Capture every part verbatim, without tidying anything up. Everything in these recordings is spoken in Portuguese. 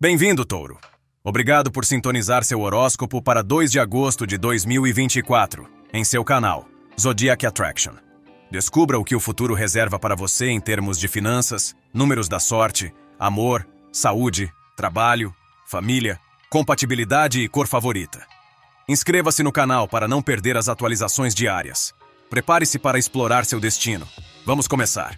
Bem-vindo, Touro. Obrigado por sintonizar seu horóscopo para dois de agosto de dois mil e vinte e quatro, em seu canal Zodiac Attraction. Descubra o que o futuro reserva para você em termos de finanças, números da sorte, amor, saúde, trabalho, família, compatibilidade e cor favorita. Inscreva-se no canal para não perder as atualizações diárias. Prepare-se para explorar seu destino. Vamos começar.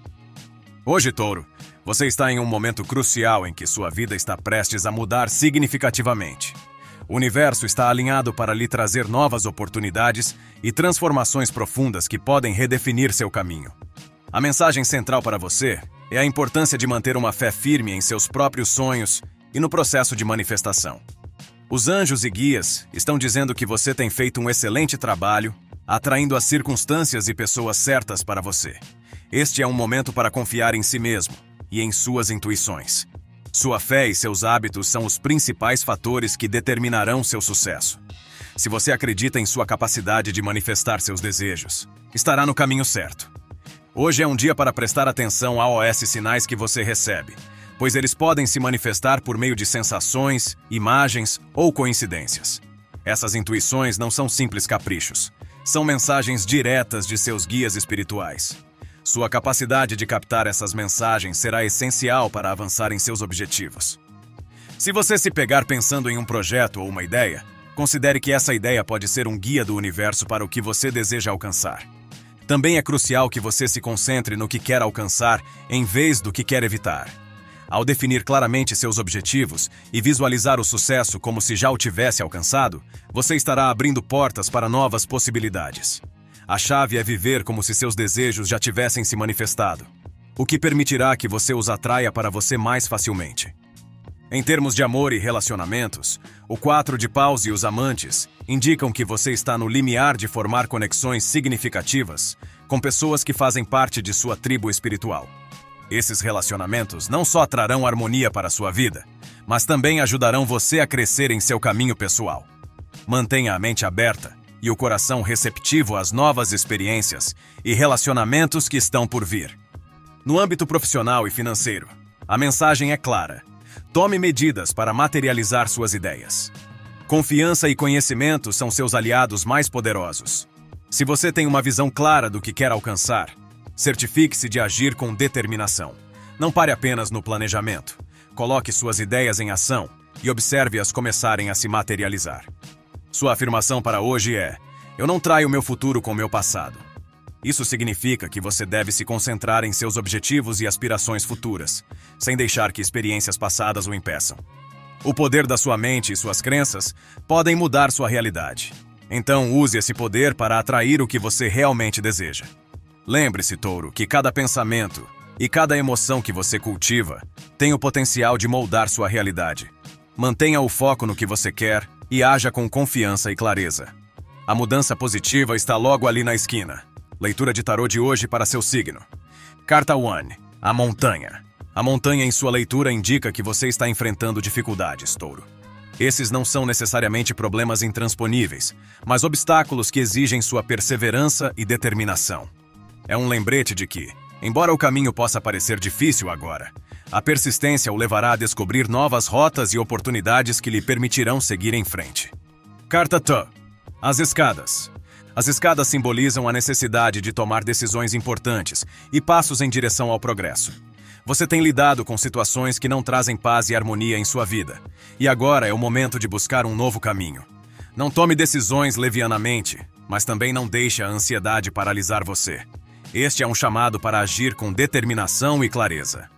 Hoje, Touro, você está em um momento crucial em que sua vida está prestes a mudar significativamente. O universo está alinhado para lhe trazer novas oportunidades e transformações profundas que podem redefinir seu caminho. A mensagem central para você é a importância de manter uma fé firme em seus próprios sonhos e no processo de manifestação. Os anjos e guias estão dizendo que você tem feito um excelente trabalho, atraindo as circunstâncias e pessoas certas para você. Este é um momento para confiar em si mesmo e em suas intuições. Sua fé e seus hábitos são os principais fatores que determinarão seu sucesso. Se você acredita em sua capacidade de manifestar seus desejos, estará no caminho certo. Hoje é um dia para prestar atenção aos sinais que você recebe, pois eles podem se manifestar por meio de sensações, imagens ou coincidências. Essas intuições não são simples caprichos, são mensagens diretas de seus guias espirituais. Sua capacidade de captar essas mensagens será essencial para avançar em seus objetivos. Se você se pegar pensando em um projeto ou uma ideia, considere que essa ideia pode ser um guia do universo para o que você deseja alcançar. Também é crucial que você se concentre no que quer alcançar em vez do que quer evitar. Ao definir claramente seus objetivos e visualizar o sucesso como se já o tivesse alcançado, você estará abrindo portas para novas possibilidades. A chave é viver como se seus desejos já tivessem se manifestado, o que permitirá que você os atraia para você mais facilmente. Em termos de amor e relacionamentos, o quatro de paus e os amantes indicam que você está no limiar de formar conexões significativas com pessoas que fazem parte de sua tribo espiritual. Esses relacionamentos não só trarão harmonia para a sua vida, mas também ajudarão você a crescer em seu caminho pessoal. Mantenha a mente aberta e o coração receptivo às novas experiências e relacionamentos que estão por vir. No âmbito profissional e financeiro, a mensagem é clara. Tome medidas para materializar suas ideias. Confiança e conhecimento são seus aliados mais poderosos. Se você tem uma visão clara do que quer alcançar, certifique-se de agir com determinação. Não pare apenas no planejamento. Coloque suas ideias em ação e observe-as começarem a se materializar. Sua afirmação para hoje é: eu não traio meu futuro com meu passado. Isso significa que você deve se concentrar em seus objetivos e aspirações futuras, sem deixar que experiências passadas o impeçam. O poder da sua mente e suas crenças podem mudar sua realidade. Então use esse poder para atrair o que você realmente deseja. Lembre-se, Touro, que cada pensamento e cada emoção que você cultiva tem o potencial de moldar sua realidade. Mantenha o foco no que você quer e haja com confiança e clareza. A mudança positiva está logo ali na esquina. Leitura de tarô de hoje para seu signo. Carta um, a montanha. A montanha em sua leitura indica que você está enfrentando dificuldades, Touro. Esses não são necessariamente problemas intransponíveis, mas obstáculos que exigem sua perseverança e determinação. É um lembrete de que, embora o caminho possa parecer difícil agora, a persistência o levará a descobrir novas rotas e oportunidades que lhe permitirão seguir em frente. Carta T. As escadas. As escadas simbolizam a necessidade de tomar decisões importantes e passos em direção ao progresso. Você tem lidado com situações que não trazem paz e harmonia em sua vida, e agora é o momento de buscar um novo caminho. Não tome decisões levianamente, mas também não deixe a ansiedade paralisar você. Este é um chamado para agir com determinação e clareza.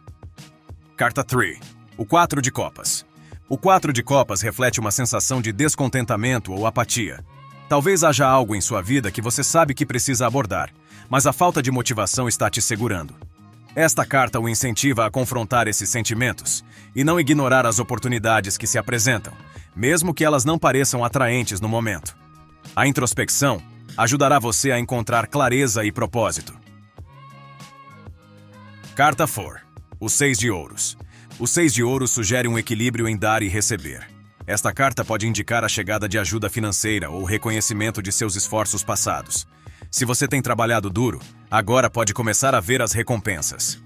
Carta três. O quatro de copas. O quatro de copas reflete uma sensação de descontentamento ou apatia. Talvez haja algo em sua vida que você sabe que precisa abordar, mas a falta de motivação está te segurando. Esta carta o incentiva a confrontar esses sentimentos e não ignorar as oportunidades que se apresentam, mesmo que elas não pareçam atraentes no momento. A introspecção ajudará você a encontrar clareza e propósito. Carta quatro. O seis de ouros. O seis de ouros sugere um equilíbrio em dar e receber. Esta carta pode indicar a chegada de ajuda financeira ou reconhecimento de seus esforços passados. Se você tem trabalhado duro, agora pode começar a ver as recompensas.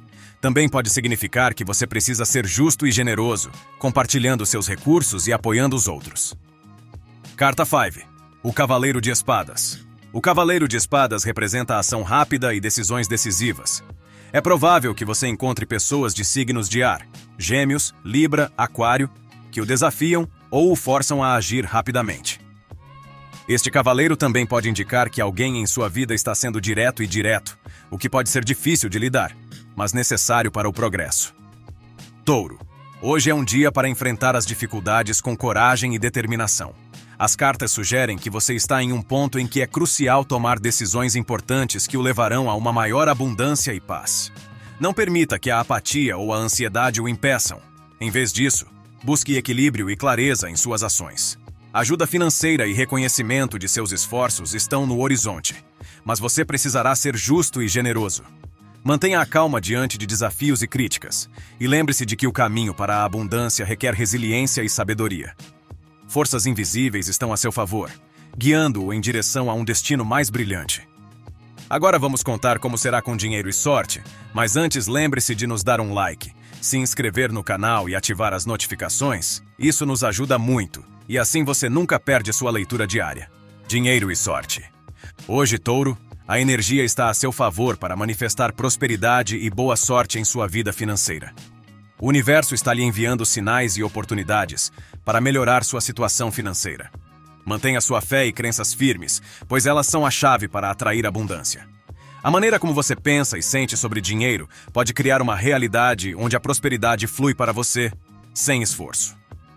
Também pode significar que você precisa ser justo e generoso, compartilhando seus recursos e apoiando os outros. Carta cinco. O Cavaleiro de Espadas. O Cavaleiro de Espadas representa a ação rápida e decisões decisivas. É provável que você encontre pessoas de signos de ar, Gêmeos, Libra, Aquário, que o desafiam ou o forçam a agir rapidamente. Este cavaleiro também pode indicar que alguém em sua vida está sendo direto e direto, o que pode ser difícil de lidar, mas necessário para o progresso. Touro. Hoje é um dia para enfrentar as dificuldades com coragem e determinação. As cartas sugerem que você está em um ponto em que é crucial tomar decisões importantes que o levarão a uma maior abundância e paz. Não permita que a apatia ou a ansiedade o impeçam. Em vez disso, busque equilíbrio e clareza em suas ações. Ajuda financeira e reconhecimento de seus esforços estão no horizonte, mas você precisará ser justo e generoso. Mantenha a calma diante de desafios e críticas, e lembre-se de que o caminho para a abundância requer resiliência e sabedoria. Forças invisíveis estão a seu favor, guiando-o em direção a um destino mais brilhante. Agora vamos contar como será com dinheiro e sorte, mas antes lembre-se de nos dar um like, se inscrever no canal e ativar as notificações. Isso nos ajuda muito, e assim você nunca perde sua leitura diária. Dinheiro e sorte. Hoje, Touro, a energia está a seu favor para manifestar prosperidade e boa sorte em sua vida financeira. O universo está lhe enviando sinais e oportunidades para melhorar sua situação financeira. Mantenha sua fé e crenças firmes, pois elas são a chave para atrair abundância. A maneira como você pensa e sente sobre dinheiro pode criar uma realidade onde a prosperidade flui para você, sem esforço.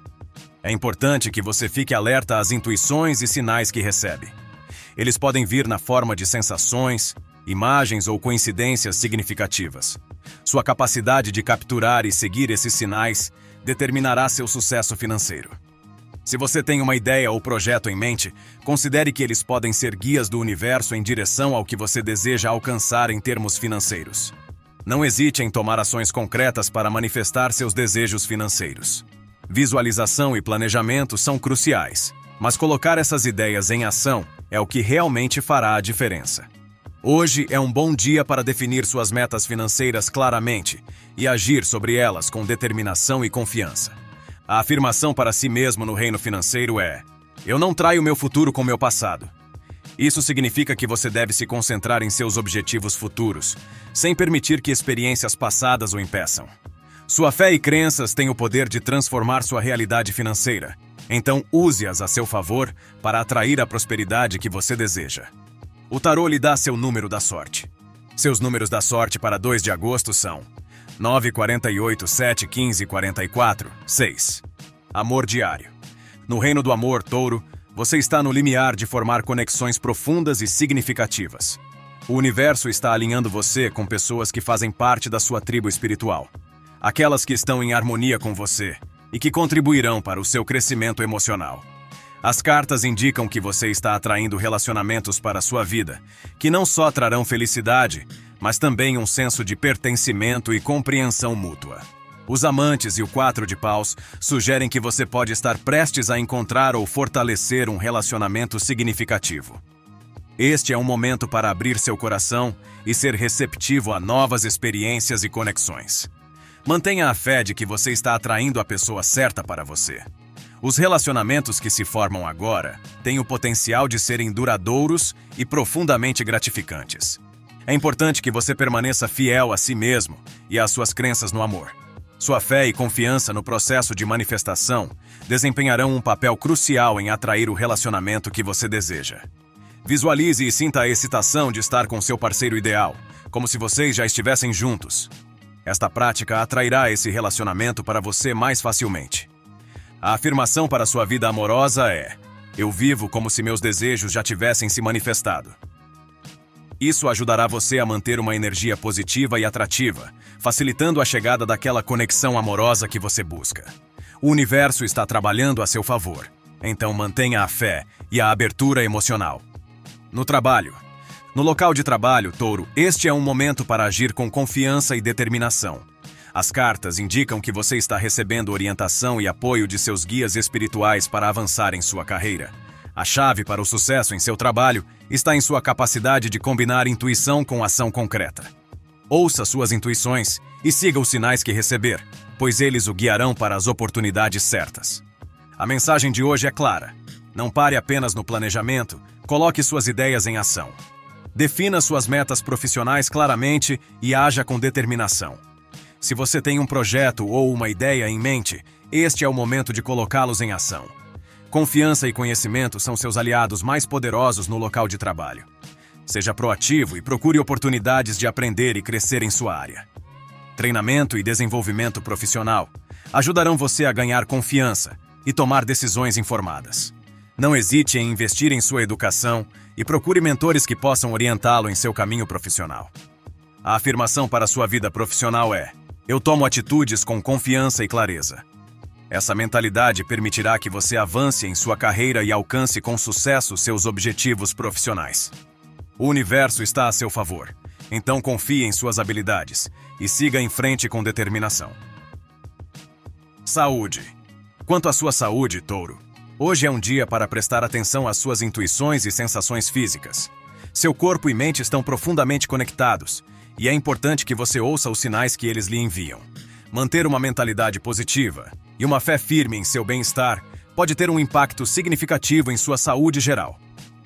É importante que você fique alerta às intuições e sinais que recebe. Eles podem vir na forma de sensações, imagens ou coincidências significativas. Sua capacidade de capturar e seguir esses sinais determinará seu sucesso financeiro. Se você tem uma ideia ou projeto em mente, considere que eles podem ser guias do universo em direção ao que você deseja alcançar em termos financeiros. Não hesite em tomar ações concretas para manifestar seus desejos financeiros. Visualização e planejamento são cruciais, mas colocar essas ideias em ação é o que realmente fará a diferença. Hoje é um bom dia para definir suas metas financeiras claramente e agir sobre elas com determinação e confiança. A afirmação para si mesmo no reino financeiro é: eu não traio meu futuro com meu passado. Isso significa que você deve se concentrar em seus objetivos futuros, sem permitir que experiências passadas o impeçam. Sua fé e crenças têm o poder de transformar sua realidade financeira, então use-as a seu favor para atrair a prosperidade que você deseja. O tarô lhe dá seu número da sorte. Seus números da sorte para dois de agosto são nove, quarenta e oito, sete, quinze, quarenta e quatro, seis. Amor diário. No reino do amor, Touro, você está no limiar de formar conexões profundas e significativas. O universo está alinhando você com pessoas que fazem parte da sua tribo espiritual. Aquelas que estão em harmonia com você e que contribuirão para o seu crescimento emocional. As cartas indicam que você está atraindo relacionamentos para a sua vida, que não só trarão felicidade, mas também um senso de pertencimento e compreensão mútua. Os amantes e o quatro de paus sugerem que você pode estar prestes a encontrar ou fortalecer um relacionamento significativo. Este é um momento para abrir seu coração e ser receptivo a novas experiências e conexões. Mantenha a fé de que você está atraindo a pessoa certa para você. Os relacionamentos que se formam agora têm o potencial de serem duradouros e profundamente gratificantes. É importante que você permaneça fiel a si mesmo e às suas crenças no amor. Sua fé e confiança no processo de manifestação desempenharão um papel crucial em atrair o relacionamento que você deseja. Visualize e sinta a excitação de estar com seu parceiro ideal, como se vocês já estivessem juntos. Esta prática atrairá esse relacionamento para você mais facilmente. A afirmação para sua vida amorosa é: eu vivo como se meus desejos já tivessem se manifestado. Isso ajudará você a manter uma energia positiva e atrativa, facilitando a chegada daquela conexão amorosa que você busca. O universo está trabalhando a seu favor, então mantenha a fé e a abertura emocional. No trabalho. No local de trabalho, Touro, este é um momento para agir com confiança e determinação. As cartas indicam que você está recebendo orientação e apoio de seus guias espirituais para avançar em sua carreira. A chave para o sucesso em seu trabalho está em sua capacidade de combinar intuição com ação concreta. Ouça suas intuições e siga os sinais que receber, pois eles o guiarão para as oportunidades certas. A mensagem de hoje é clara. Não pare apenas no planejamento, coloque suas ideias em ação. Defina suas metas profissionais claramente e haja com determinação. Se você tem um projeto ou uma ideia em mente, este é o momento de colocá-los em ação. Confiança e conhecimento são seus aliados mais poderosos no local de trabalho. Seja proativo e procure oportunidades de aprender e crescer em sua área. Treinamento e desenvolvimento profissional ajudarão você a ganhar confiança e tomar decisões informadas. Não hesite em investir em sua educação e procure mentores que possam orientá-lo em seu caminho profissional. A afirmação para sua vida profissional é: eu tomo atitudes com confiança e clareza. Essa mentalidade permitirá que você avance em sua carreira e alcance com sucesso seus objetivos profissionais. O universo está a seu favor, então confie em suas habilidades e siga em frente com determinação. Saúde. Quanto à sua saúde, Touro, hoje é um dia para prestar atenção às suas intuições e sensações físicas. Seu corpo e mente estão profundamente conectados, e é importante que você ouça os sinais que eles lhe enviam. Manter uma mentalidade positiva e uma fé firme em seu bem-estar pode ter um impacto significativo em sua saúde geral.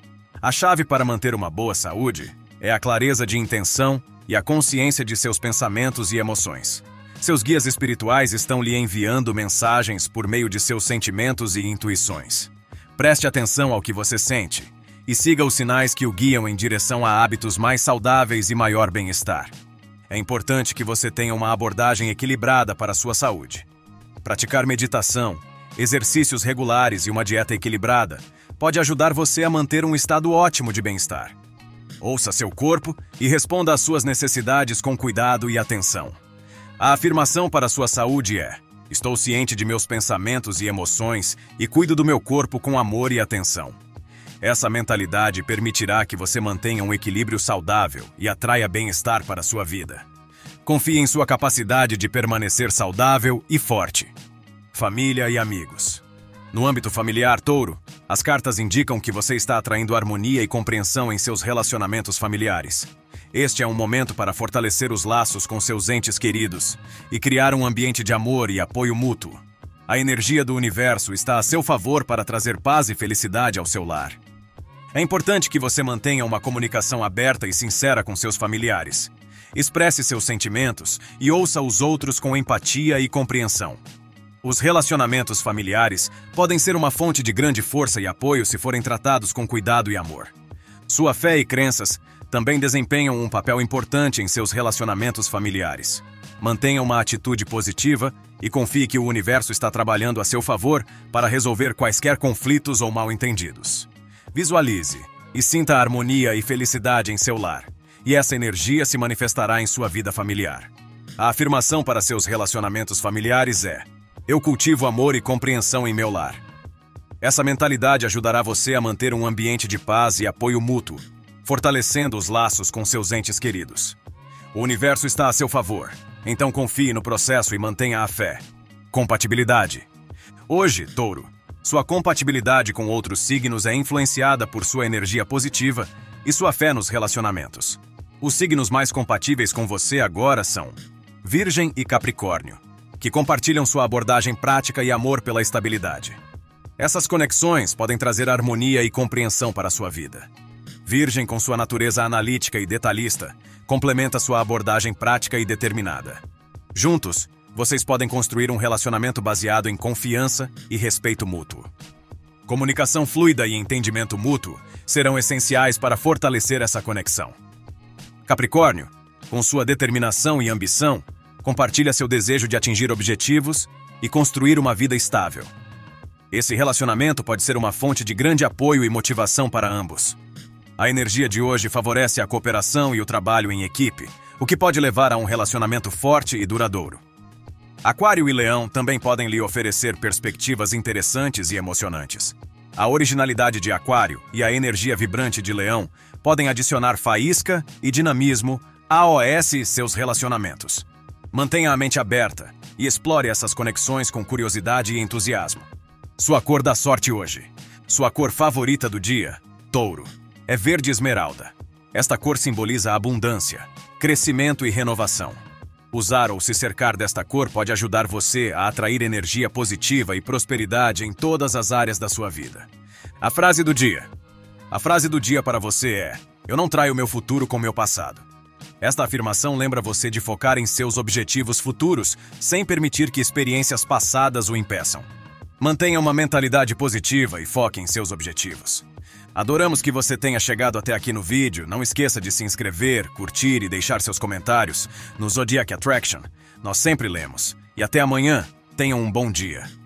A chave para manter uma boa saúde é a clareza de intenção e a consciência de seus pensamentos e emoções. Seus guias espirituais estão lhe enviando mensagens por meio de seus sentimentos e intuições. Preste atenção ao que você sente e siga os sinais que o guiam em direção a hábitos mais saudáveis e maior bem-estar. É importante que você tenha uma abordagem equilibrada para a sua saúde. Praticar meditação, exercícios regulares e uma dieta equilibrada pode ajudar você a manter um estado ótimo de bem-estar. Ouça seu corpo e responda às suas necessidades com cuidado e atenção. A afirmação para a sua saúde é: estou ciente de meus pensamentos e emoções e cuido do meu corpo com amor e atenção. Essa mentalidade permitirá que você mantenha um equilíbrio saudável e atraia bem-estar para a sua vida. Confie em sua capacidade de permanecer saudável e forte. Família e amigos. No âmbito familiar, Touro, as cartas indicam que você está atraindo harmonia e compreensão em seus relacionamentos familiares. Este é um momento para fortalecer os laços com seus entes queridos e criar um ambiente de amor e apoio mútuo. A energia do universo está a seu favor para trazer paz e felicidade ao seu lar. É importante que você mantenha uma comunicação aberta e sincera com seus familiares. Expresse seus sentimentos e ouça os outros com empatia e compreensão. Os relacionamentos familiares podem ser uma fonte de grande força e apoio se forem tratados com cuidado e amor. Sua fé e crenças também desempenham um papel importante em seus relacionamentos familiares. Mantenha uma atitude positiva e confie que o universo está trabalhando a seu favor para resolver quaisquer conflitos ou mal-entendidos. Visualize e sinta a harmonia e felicidade em seu lar, e essa energia se manifestará em sua vida familiar. A afirmação para seus relacionamentos familiares é: eu cultivo amor e compreensão em meu lar. Essa mentalidade ajudará você a manter um ambiente de paz e apoio mútuo, fortalecendo os laços com seus entes queridos. O universo está a seu favor, então confie no processo e mantenha a fé. Compatibilidade. Hoje, Touro, sua compatibilidade com outros signos é influenciada por sua energia positiva e sua fé nos relacionamentos. Os signos mais compatíveis com você agora são Virgem e Capricórnio, que compartilham sua abordagem prática e amor pela estabilidade. Essas conexões podem trazer harmonia e compreensão para a sua vida. Virgem, com sua natureza analítica e detalhista, complementa sua abordagem prática e determinada. Juntos, vocês podem construir um relacionamento baseado em confiança e respeito mútuo. Comunicação fluida e entendimento mútuo serão essenciais para fortalecer essa conexão. Capricórnio, com sua determinação e ambição, compartilha seu desejo de atingir objetivos e construir uma vida estável. Esse relacionamento pode ser uma fonte de grande apoio e motivação para ambos. A energia de hoje favorece a cooperação e o trabalho em equipe, o que pode levar a um relacionamento forte e duradouro. Aquário e Leão também podem lhe oferecer perspectivas interessantes e emocionantes. A originalidade de Aquário e a energia vibrante de Leão podem adicionar faísca e dinamismo a os seus relacionamentos. Mantenha a mente aberta e explore essas conexões com curiosidade e entusiasmo. Sua cor da sorte hoje. Sua cor favorita do dia, Touro, é verde esmeralda. Esta cor simboliza a abundância, crescimento e renovação. Usar ou se cercar desta cor pode ajudar você a atrair energia positiva e prosperidade em todas as áreas da sua vida. A frase do dia. A frase do dia para você é: eu não traio meu futuro com meu passado. Esta afirmação lembra você de focar em seus objetivos futuros, sem permitir que experiências passadas o impeçam. Mantenha uma mentalidade positiva e foque em seus objetivos. Adoramos que você tenha chegado até aqui no vídeo. Não esqueça de se inscrever, curtir e deixar seus comentários no Zodiac Attraction. Nós sempre lemos. E até amanhã, tenham um bom dia.